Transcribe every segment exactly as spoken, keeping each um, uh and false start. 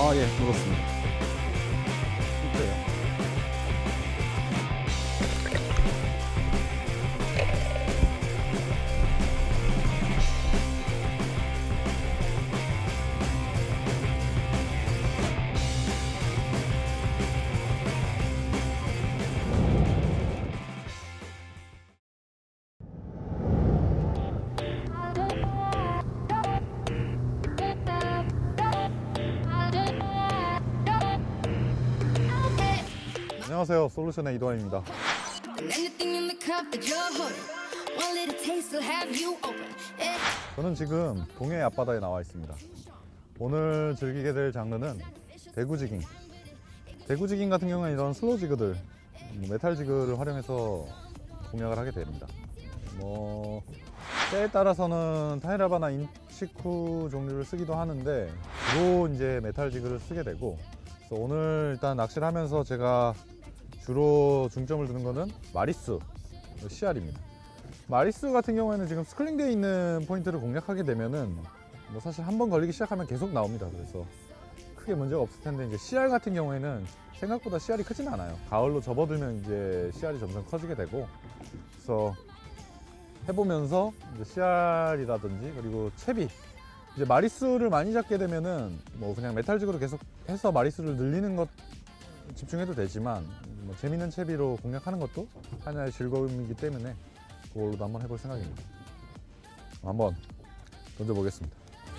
아, 예, 물었습니다. 실제요. 안녕하세요, 솔루션의 이도환입니다. 저는 지금 동해 앞바다에 나와 있습니다. 오늘 즐기게 될 장르는 대구지깅. 대구지깅 같은 경우는 이런 슬로우 지그들, 메탈 지그를 활용해서 공략을 하게 됩니다. 뭐 때에 따라서는 타이라바나 인치쿠 종류를 쓰기도 하는데 주로 이제 메탈 지그를 쓰게 되고, 그래서 오늘 일단 낚시를 하면서 제가 주로 중점을 두는 거는 마리수, 씨알입니다. 마리수 같은 경우에는 지금 스클링되어 있는 포인트를 공략하게 되면은 뭐 사실 한번 걸리기 시작하면 계속 나옵니다. 그래서 크게 문제가 없을 텐데, 이제 씨알 같은 경우에는 생각보다 씨알이 크진 않아요. 가을로 접어들면 이제 씨알이 점점 커지게 되고, 그래서 해보면서 이제 씨알이라든지 그리고 채비, 이제 마리수를 많이 잡게 되면은 뭐 그냥 메탈직으로 계속 해서 마리수를 늘리는 것 집중해도 되지만, 뭐 재밌는 채비로 공략하는 것도 하나의 즐거움이기 때문에 그걸로도 한번 해볼 생각입니다. 한번 던져보겠습니다.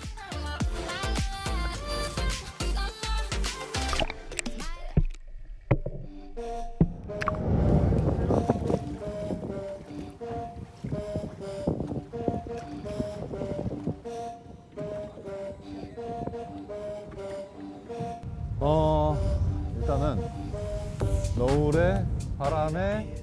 어, 일단은 노을에 바람에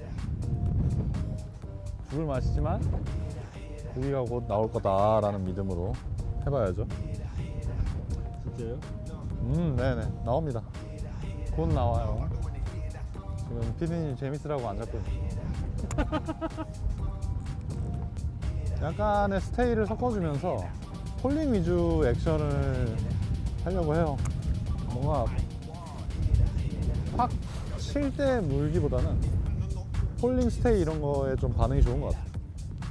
죽을 맛이지만 고기가 곧 나올 거다라는 믿음으로 해봐야죠. 진짜요? 음, 네네, 나옵니다. 곧 나와요. 지금 피디님 재밌으라고 안 잡고 있어요. 약간의 스테이를 섞어주면서 폴링 위주 액션을 하려고 해요. 뭔가 확 칠 때 물기보다는 폴링 스테이 이런 거에 좀 반응이 좋은 것 같아요.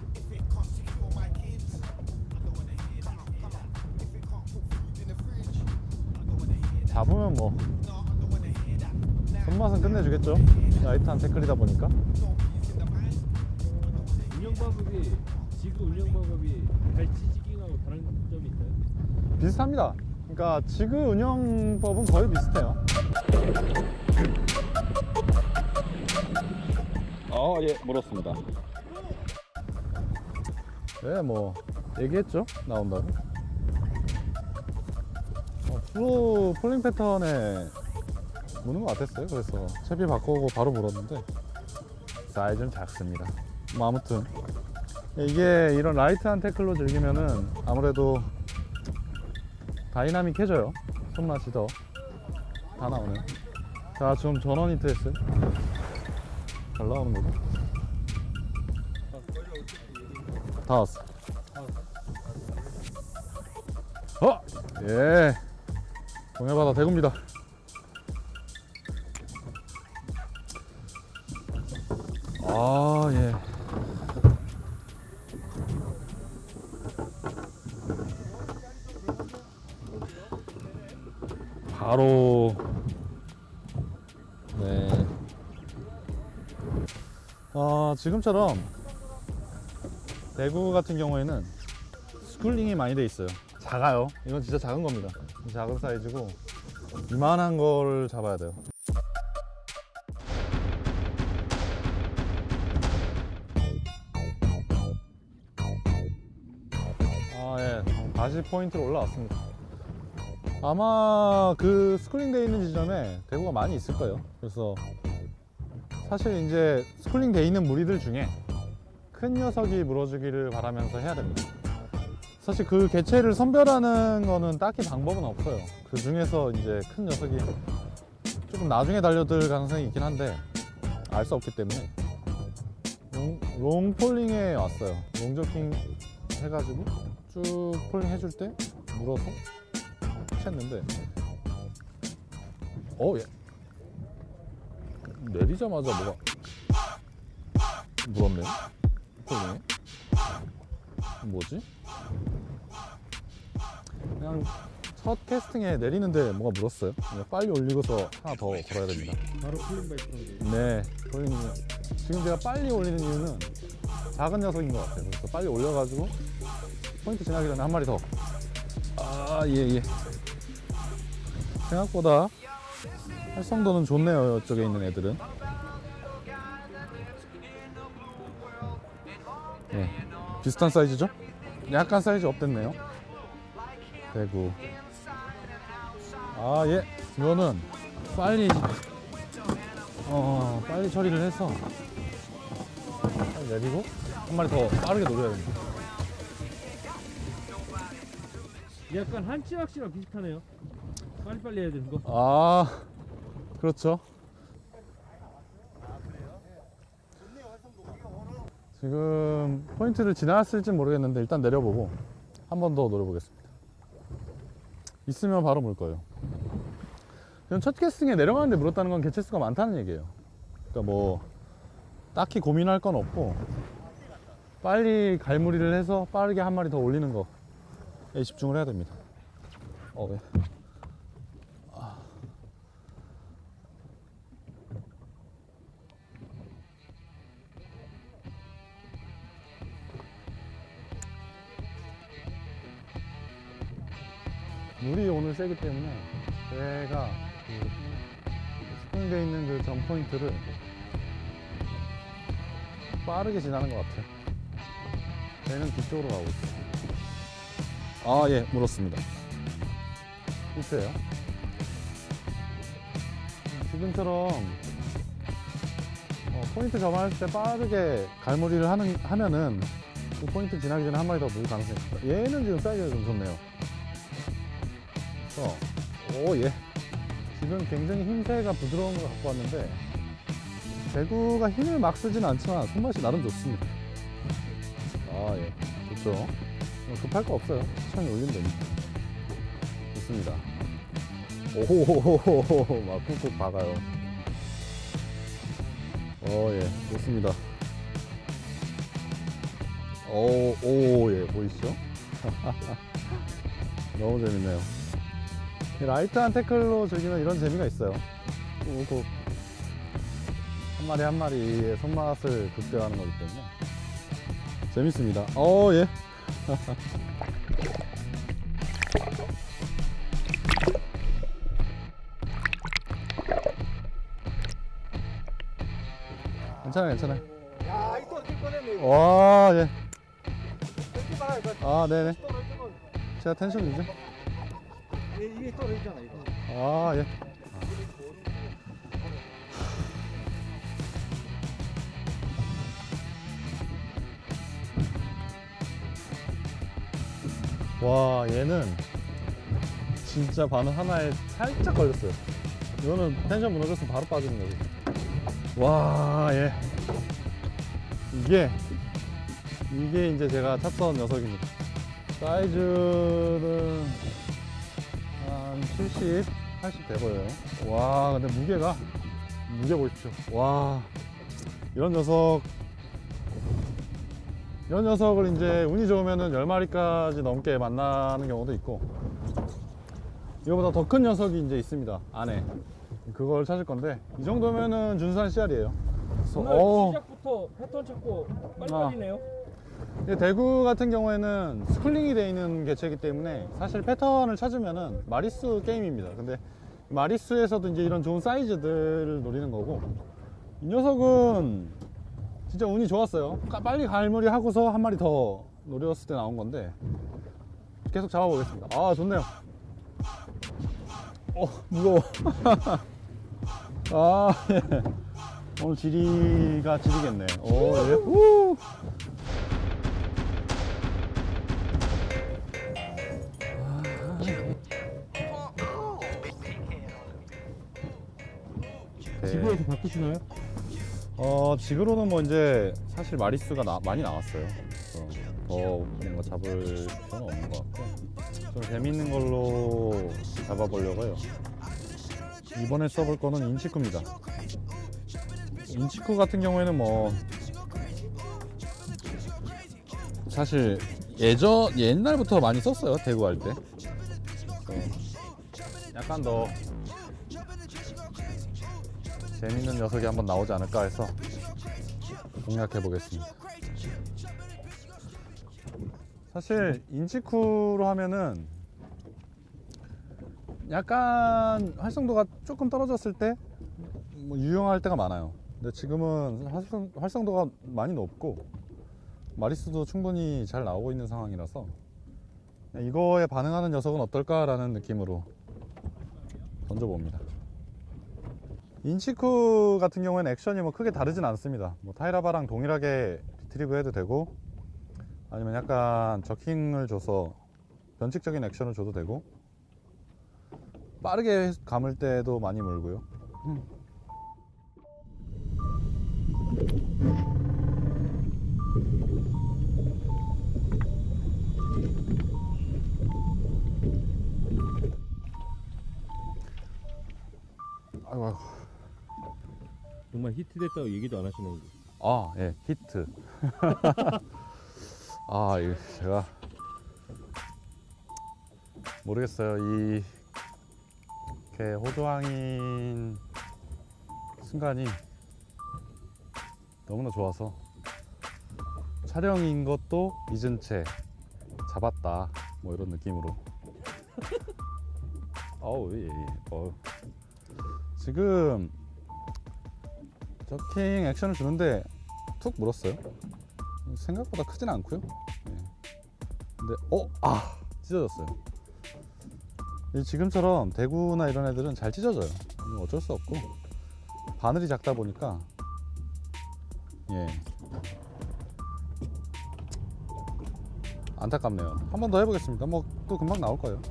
잡으면 뭐 손맛은 끝내주겠죠. 라이트한 태클이다 보니까. 운영 방법이, 지금 운영 방법이 갈치지깅하고 다른 점이 있나요? 비슷합니다. 그러니까 지그 운영법은 거의 비슷해요. 아, 예, 물었습니다. 네, 뭐 얘기했죠, 나온다고. 어, 프로 폴링 패턴에 무는 것 같았어요. 그래서 채비 바꾸고 바로 물었는데 사이즈는 작습니다. 뭐 아무튼 이게 이런 라이트한 태클로 즐기면은 아무래도 다이나믹해져요. 손맛이 더 다 나오네. 자, 좀 전원 히트 했어요. 잘 나오는 거죠? 다 왔어. 어! 예, 동해바다 대구입니다. 아, 예. 바로, 네. 어, 지금처럼 대구 같은 경우에는 스쿨링이 많이 돼 있어요. 작아요. 이건 진짜 작은 겁니다. 작은 사이즈고 이만한 걸 잡아야 돼요. 아, 예, 다시 포인트로 올라왔습니다. 아마 그 스쿨링 돼 있는 지점에 대구가 많이 있을 거예요. 그래서 사실 이제 스쿨링 돼 있는 무리들 중에 큰 녀석이 물어주기를 바라면서 해야 됩니다. 사실 그 개체를 선별하는 거는 딱히 방법은 없어요. 그 중에서 이제 큰 녀석이 조금 나중에 달려들 가능성이 있긴 한데 알 수 없기 때문에 롱, 롱 폴링에 왔어요. 롱저킹 해가지고 쭉 폴링 해줄 때 물어서 챘는데 어, 예. 내리자마자 뭐가 물었네. 코딩에. 뭐지? 그냥 첫 캐스팅에 내리는데 뭐가 물었어요. 그냥 빨리 올리고서 하나 더 걸어야 됩니다. 바로 풀린 바이크인데. 네, 거의 지금 제가 빨리 올리는 이유는 작은 녀석인 것 같아요. 그래서 빨리 올려가지고 포인트 지나기 전에 한 마리 더. 아, 예, 예. 생각보다 활성도는 좋네요. 이쪽에 있는 애들은. 네, 비슷한 사이즈죠? 약간 사이즈 업됐네요. 대구. 아, 예. 이거는 빨리 어 빨리 처리를 해서 빨리 내리고 한 마리 더 빠르게 노려야 됩니다. 약간 한치낚시랑 비슷하네요. 빨리빨리 해야 되는 거. 아, 그렇죠. 지금 포인트를 지났을지 모르겠는데 일단 내려보고 한 번 더 노려보겠습니다. 있으면 바로 물 거예요. 그냥 첫 캐스팅에 내려가는데 물었다는 건 개체수가 많다는 얘기예요. 그러니까 뭐 딱히 고민할 건 없고 빨리 갈무리를 해서 빠르게 한 마리 더 올리는 거에 집중을 해야 됩니다. 어, 왜? 아. 물이 오늘 세기 때문에 제가 그 스프링되어 있는 그 점 포인트를 빠르게 지나는 것 같아요. 얘는 뒤쪽으로 가고 있어요. 아, 예, 물었습니다. 실수예요. 지금처럼 어, 포인트 점할 때 빠르게 갈무리를 하는, 하면은 그 포인트 지나기 전에 한 마리 더 물 가능성이 있습니다. 얘는 지금 사이즈가 좀 좋네요. 그래서 오, 예. 지금 굉장히 힘새가 부드러운 걸 갖고 왔는데 대구가 힘을 막 쓰진 않지만 손맛이 나름 좋습니다. 아, 예, 좋죠. 뭐 급할 거 없어요. 천천히 올리면 됩니다. 좋습니다. 오호호호호 막 꾹꾹 박아요. 어, 예, 좋습니다. 오, 오, 예, 보이시죠? 너무 재밌네요. 라이트한 태클로 즐기면 이런 재미가 있어요. 꾹꾹 한 마리 한 마리의 손맛을 극대화하는 거기 때문에 재밌습니다. 어, 예. 괜찮아요, 괜찮아요. 야, 이거 어떻게 꺼내네. 와, 예. 봐, 이거. 아, 네네. 떨어지면 제가 텐션 유지. 이게 떨어지잖아, 이거. 아, 예. 와, 얘는 진짜 바늘 하나에 살짝 걸렸어요. 이거는 텐션 무너졌으면 바로 빠지는 거지. 와, 예. 이게 이게 이제 제가 찾던 녀석입니다. 사이즈는 한 칠십, 팔십 돼 보여요. 와, 근데 무게가 무게 보십시오. 와, 이런 녀석 이런 녀석을 이제 운이 좋으면은 열 마리까지 넘게 만나는 경우도 있고, 이거보다 더 큰 녀석이 이제 있습니다, 안에. 그걸 찾을 건데, 이 정도면은 준수한 씨알이에요. 그래서 오늘 어, 시작부터 패턴 찾고 빨리빨리네요. 근데 대구 같은 경우에는 스쿨링이 되어 있는 개체이기 때문에 사실 패턴을 찾으면은 마리수 게임입니다. 근데 마리수에서도 이제 이런 좋은 사이즈들을 노리는 거고, 이 녀석은 진짜 운이 좋았어요. 빨리 갈무리 하고서 한 마리 더 노렸을 때 나온 건데 계속 잡아보겠습니다. 아, 좋네요. 어, 무거워. 아, 예. 오늘 지리가 지리겠네. 오, 예. 후. 지구에서 바꾸시나요? 어, 지그로는 뭐 이제 사실 마리수가 나, 많이 나왔어요. 그래서 더 뭔가 잡을 필요는 없는 것 같고, 좀 재밌는 걸로 잡아보려고 해요. 이번에 써볼 거는 인치쿠입니다. 인치쿠 같은 경우에는 뭐 사실 예전 옛날부터 많이 썼어요. 대구 할 때. 약간 더 재밌는 녀석이 한번 나오지 않을까 해서 공략해 보겠습니다. 사실 인치쿠로 하면은 약간 활성도가 조금 떨어졌을 때 뭐 유용할 때가 많아요. 근데 지금은 활성, 활성도가 많이 높고 마리수도 충분히 잘 나오고 있는 상황이라서 이거에 반응하는 녀석은 어떨까라는 느낌으로 던져봅니다. 인치쿠 같은 경우에는 액션이 뭐 크게 다르진 않습니다. 뭐 타이라바랑 동일하게 리트리브 해도 되고 아니면 약간 저킹을 줘서 변칙적인 액션을 줘도 되고 빠르게 감을 때도 많이 물고요. 음. 아이고, 아이고. 정말 히트됐다고 얘기도 안 하시는 거. 아, 예, 히트. 아, 이거 제가 모르겠어요. 이 이렇게 호두왕인 순간이 너무나 좋아서 촬영인 것도 잊은 채 잡았다. 뭐 이런 느낌으로. 어우, 예, 예. 어우. 지금 저킹 액션을 주는데 툭 물었어요. 생각보다 크진 않고요. 네. 근데 어? 아! 찢어졌어요. 지금처럼 대구나 이런 애들은 잘 찢어져요. 어쩔 수 없고 바늘이 작다 보니까 예 안타깝네요. 한 번 더 해보겠습니다. 뭐 또 금방 나올 거예요.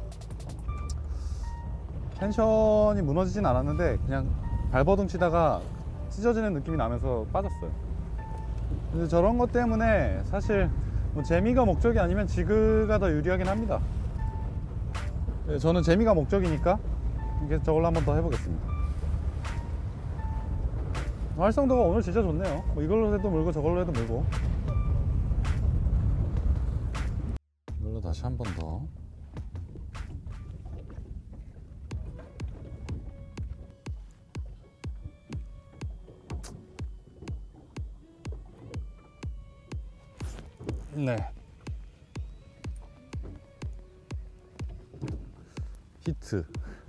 텐션이 무너지진 않았는데 그냥 발버둥 치다가 찢어지는 느낌이 나면서 빠졌어요. 근데 저런 것 때문에 사실 뭐 재미가 목적이 아니면 지그가 더 유리하긴 합니다. 저는 재미가 목적이니까 이게 저걸로 한 번 더 해보겠습니다. 활성도가 오늘 진짜 좋네요. 뭐 이걸로 해도 물고 저걸로 해도 물고. 이걸로 다시 한 번 더. 네. 히트.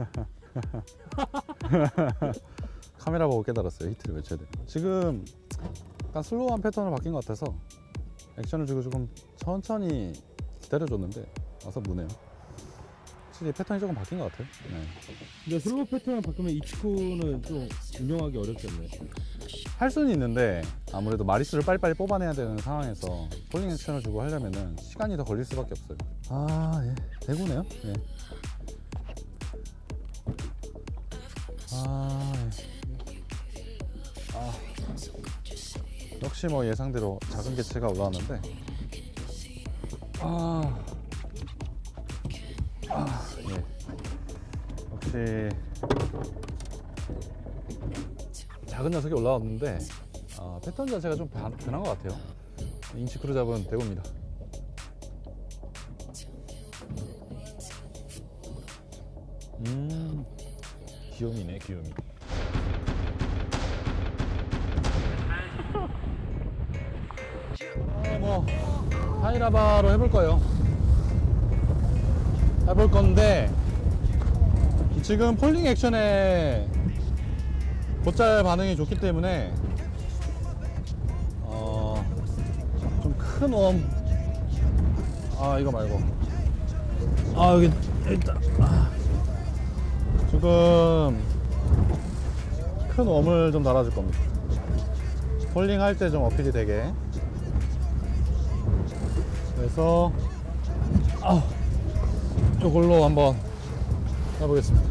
카메라 보고 깨달았어요. 히트를 외쳐야 돼요. 지금 약간 슬로우한 패턴으로 바뀐 것 같아서 액션을 주고 조금 천천히 기다려줬는데 와서 무네요. 확실히 패턴이 조금 바뀐 것 같아요. 네. 근데 슬로우 패턴을 바꾸면 인치쿠는 좀 운영하기 어렵겠네. 할 수는 있는데 아무래도 마리수를 빨리빨리 뽑아내야 되는 상황에서 폴링 액션을 주고 하려면은 시간이 더 걸릴 수밖에 없어요. 아, 예. 대구네요. 예. 아, 예. 아, 역시 뭐 예상대로 작은 개체가 올라왔는데, 아, 아, 예. 역시 작은 녀석이 올라왔는데 아, 패턴 자체가 좀 변, 변한 것 같아요. 인치쿠로 잡은 대구입니다. 음, 귀요미네, 귀요미. 어, 뭐 타이라바로 해볼 거예요. 해볼 건데 지금 폴링 액션에 곧잘 반응이 좋기 때문에 어, 좀 큰 웜. 아, 이거 말고. 아, 여기 있다. 아. 지금 큰 웜을 좀 달아줄 겁니다. 폴링 할 때 좀 어필이 되게. 그래서 아, 이걸로 한번 해보겠습니다.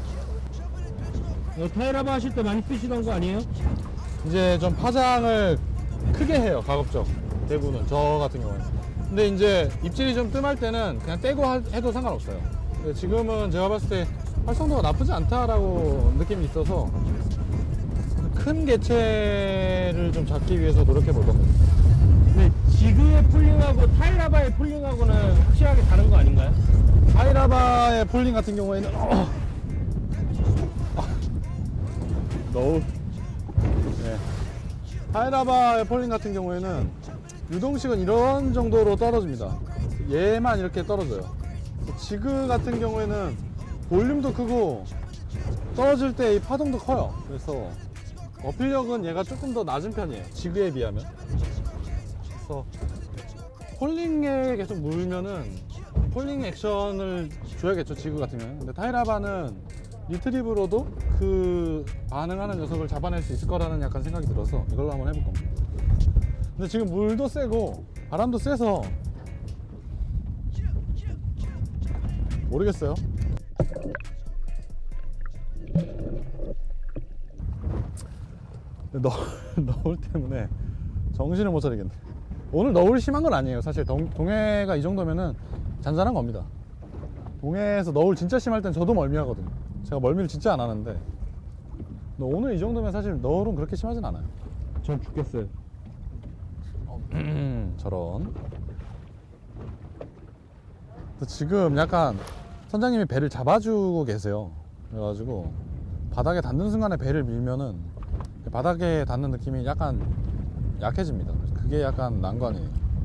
이거 타이라바 하실 때 많이 쓰시던 거 아니에요? 이제 좀 파장을 크게 해요, 가급적. 대구는 저 같은 경우는. 근데 이제 입질이 좀 뜸할 때는 그냥 떼고 하- 해도 상관없어요. 근데 지금은 제가 봤을 때 활성도가 나쁘지 않다라고 느낌이 있어서 큰 개체를 좀 잡기 위해서 노력해 볼 겁니다. 근데 지그의 폴링하고 타이라바의 폴링하고는 확실하게 다른 거 아닌가요? 타이라바의 폴링 같은 경우에는 어, 아, 너울 네. 타이라바의 폴링 같은 경우에는 유동식은 이런 정도로 떨어집니다. 얘만 이렇게 떨어져요. 지그 같은 경우에는 볼륨도 크고 떨어질 때 이 파동도 커요. 그래서 어필력은 얘가 조금 더 낮은 편이에요, 지그에 비하면. 그래서 폴링에 계속 물면은 폴링 액션을 줘야겠죠, 지그 같은 경우는. 근데 타이라바는 리트리브로도 그 반응하는 녀석을 잡아낼 수 있을 거라는 약간 생각이 들어서 이걸로 한번 해볼 겁니다. 근데 지금 물도 세고 바람도 세서 모르겠어요. 너, 너울 때문에 정신을 못 차리겠네. 오늘 너울이 심한 건 아니에요. 사실 동, 동해가 이 정도면은 잔잔한 겁니다. 동해에서 너울 진짜 심할 땐 저도 멀미하거든요. 제가 멀미를 진짜 안 하는데 근데 오늘 이 정도면 사실 너울은 그렇게 심하진 않아요. 전 죽겠어요. 음, 저런. 지금 약간 선장님이 배를 잡아주고 계세요. 그래가지고 바닥에 닿는 순간에 배를 밀면은 바닥에 닿는 느낌이 약간 약해집니다. 그게 약간 난관이에요.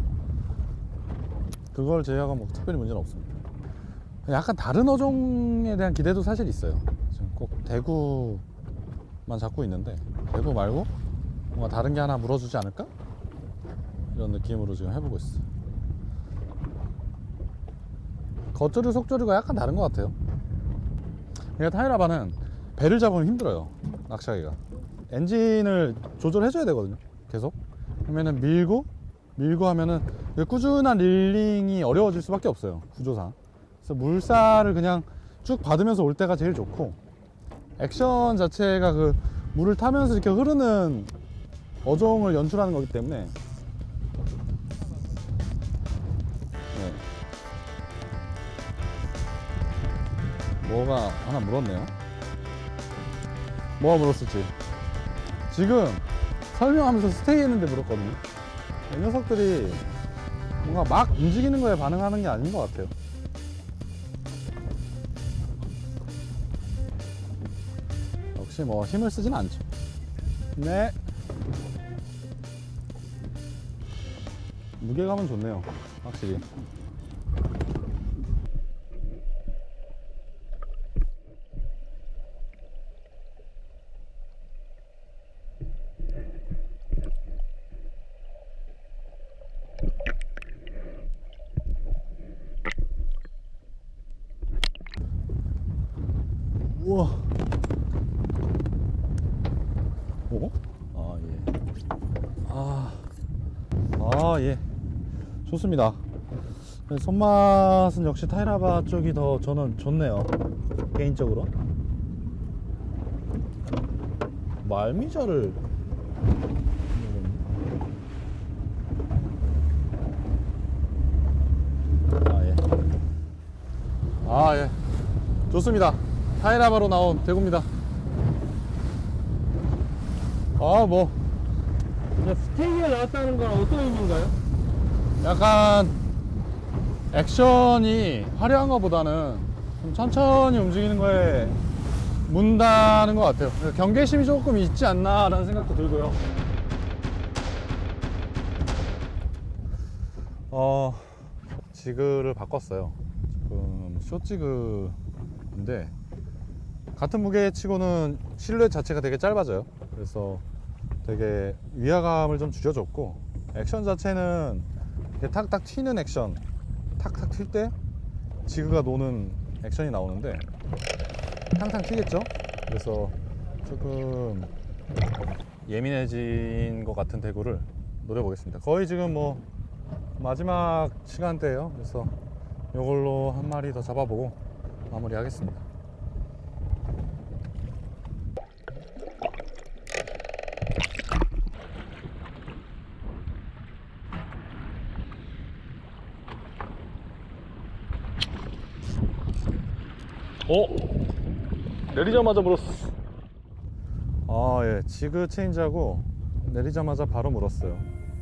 그걸 제외하고 뭐 특별히 문제는 없습니다. 약간 다른 어종에 대한 기대도 사실 있어요. 지금 꼭 대구만 잡고 있는데 대구 말고 뭔가 다른 게 하나 물어주지 않을까? 이런 느낌으로 지금 해보고 있어요. 겉조류 속조류가 약간 다른 것 같아요. 그러니까 타이라바는 배를 잡으면 힘들어요, 낚시하기가. 엔진을 조절해줘야 되거든요, 계속. 그러면은 밀고 밀고 하면은 꾸준한 릴링이 어려워질 수밖에 없어요, 구조상. 그래서 물살을 그냥 쭉 받으면서 올 때가 제일 좋고, 액션 자체가 그 물을 타면서 이렇게 흐르는 어종을 연출하는 거기 때문에. 네. 뭐가 하나 물었네요. 뭐가 물었을지 지금 설명하면서 스테이 했는데 물었거든요. 이 녀석들이 뭔가 막 움직이는 거에 반응하는 게 아닌 것 같아요. 역시 뭐 힘을 쓰진 않죠. 네. 무게감은 좋네요, 확실히. 우와. 오? 아, 예. 아, 아, 예. 좋습니다. 손맛은 역시 타이라바 쪽이 더 저는 좋네요, 개인적으로. 말미잘을. 아, 예. 아, 예. 좋습니다. 타이라바로 나온 대구입니다. 아, 뭐 스테이에 나왔다는 건 어떤 의미인가요? 약간 액션이 화려한 것보다는 좀 천천히 움직이는 거에 문다는 것 같아요. 경계심이 조금 있지 않나 라는 생각도 들고요. 어, 지그를 바꿨어요. 지금 숏지그인데 같은 무게치고는 실루엣 자체가 되게 짧아져요. 그래서 되게 위화감을 좀 줄여줬고, 액션 자체는 이렇게 탁탁 튀는 액션, 탁탁 튈 때 지그가 노는 액션이 나오는데 탕탕 튀겠죠? 그래서 조금 예민해진 것 같은 대구를 노려보겠습니다. 거의 지금 뭐 마지막 시간대예요. 그래서 이걸로 한 마리 더 잡아보고 마무리하겠습니다. 어? 내리자마자 물었어. 아, 예. 지그 체인지하고 내리자마자 바로 물었어요.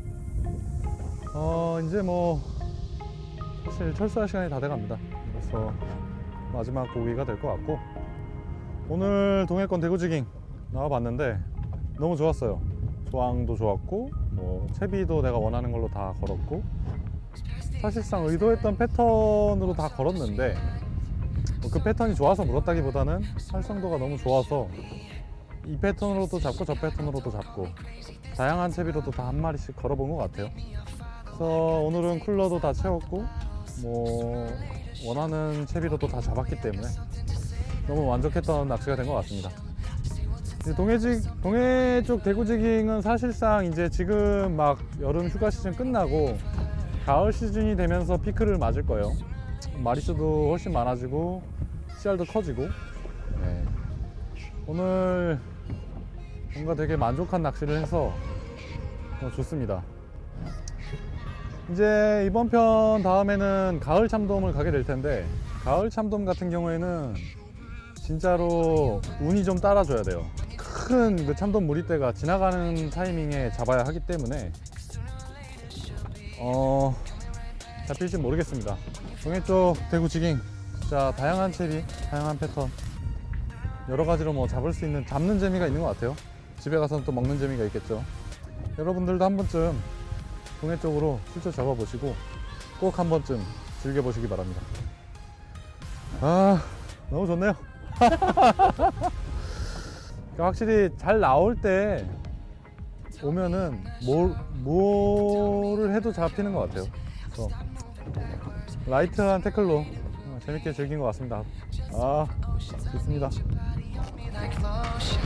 어, 이제 뭐 사실 철수할 시간이 다 돼갑니다. 그래서 마지막 고기가 될 것 같고, 오늘 동해권 대구지깅 나와봤는데 너무 좋았어요. 조항도 좋았고, 뭐 채비도 내가 원하는 걸로 다 걸었고, 사실상 의도했던 패턴으로 다 걸었는데 뭐그 패턴이 좋아서 물었다기보다는 활성도가 너무 좋아서 이 패턴으로도 잡고 저 패턴으로도 잡고 다양한 채비로도 다 한 마리씩 걸어본 것 같아요. 그래서 오늘은 쿨러도 다 채웠고, 뭐 원하는 채비로도 다 잡았기 때문에 너무 만족했던 낚시가 된 것 같습니다. 이제 동해직, 동해 쪽 대구지깅은 사실상 이제 지금 막 여름 휴가 시즌 끝나고 가을 시즌이 되면서 피크를 맞을 거예요. 마리수도 훨씬 많아지고 씨알도 커지고. 네. 오늘 뭔가 되게 만족한 낚시를 해서 어, 좋습니다. 이제 이번 편 다음에는 가을 참돔을 가게 될 텐데, 가을 참돔 같은 경우에는 진짜로 운이 좀 따라줘야 돼요. 큰 그 참돔 무리대가 지나가는 타이밍에 잡아야 하기 때문에 어 잡힐지 모르겠습니다. 동해 쪽 대구지깅 진짜 다양한 채비, 다양한 패턴, 여러 가지로 뭐 잡을 수 있는, 잡는 재미가 있는 것 같아요. 집에 가서는 또 먹는 재미가 있겠죠. 여러분들도 한 번쯤 동해 쪽으로 출처 잡아보시고 꼭 한 번쯤 즐겨보시기 바랍니다. 아, 너무 좋네요. 확실히 잘 나올 때 오면은 뭘, 뭐를 해도 잡히는 것 같아요. 그래서 라이트한 태클로 재밌게 즐긴 것 같습니다. 아, 좋습니다.